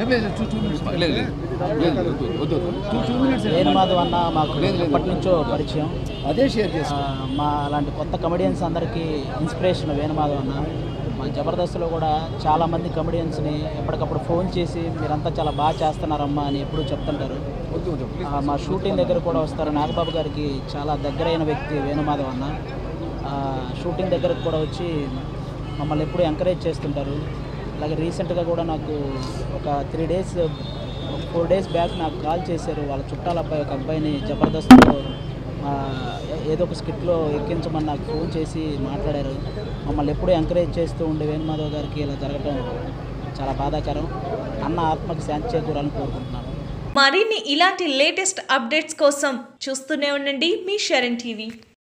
వేణుమాధవ్ అన్న మాకు ఎప్పటి నుంచో పరిచయం. అదే షేర్ చేస్తాం. మా అలాంటి కొత్త కమెడియన్స్ అందరికీ ఇన్స్పిరేషన్ వేణుమాధవ్ అన్న. మా జబర్దస్త్లో కూడా చాలామంది కమెడియన్స్ని ఎప్పటికప్పుడు ఫోన్ చేసి మీరంతా చాలా బాగా చేస్తున్నారమ్మా అని ఎప్పుడూ చెప్తుంటారు. మా షూటింగ్ దగ్గర కూడా వస్తారు. నాగబాబు గారికి చాలా దగ్గరైన వ్యక్తి వేణుమాధవ్ అన్న. షూటింగ్ దగ్గరకు కూడా వచ్చి మమ్మల్ని ఎప్పుడూ ఎంకరేజ్ చేస్తుంటారు. అలాగే రీసెంట్గా కూడా నాకు ఒక 4 డేస్ బ్యాక్ నాకు కాల్ చేశారు. వాళ్ళ చుట్టాల అబ్బాయి ఒక అబ్బాయిని జబర్దస్త్లో ఏదో ఒక స్కిట్లో ఎక్కించమని నాకు ఫోన్ చేసి మాట్లాడారు. మమ్మల్ని ఎప్పుడూ ఎంకరేజ్ చేస్తూ ఉండే వేణుమాధవ్ గారికి ఇలా జరగటం చాలా బాధాకరం. అన్న ఆత్మకి శాంతి చేకూరాలని కోరుకుంటున్నాను. మరిన్ని ఇలాంటి లేటెస్ట్ అప్డేట్స్ కోసం చూస్తూనే ఉండండి మీ షరణ్ టీవీ.